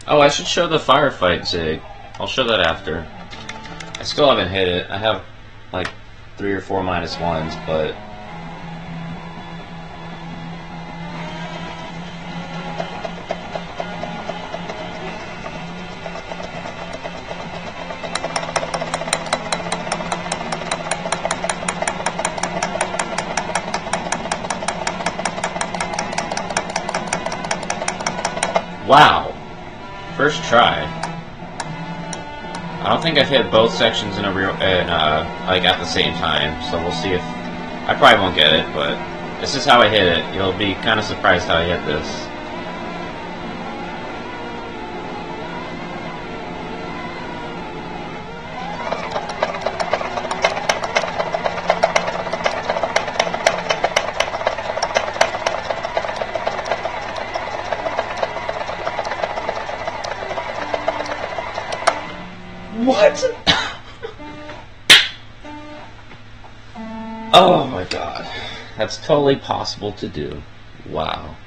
Oh, I should show the firefight Zig. I'll show that after. I still haven't hit it. I have like 3 or 4 -1s, but wow. First try. I don't think I've hit both sections in a real like at the same time, so we'll see if I probably won't get it, but this is how I hit it. You'll be kind of surprised how I hit this. What? Oh my god. That's totally possible to do. Wow.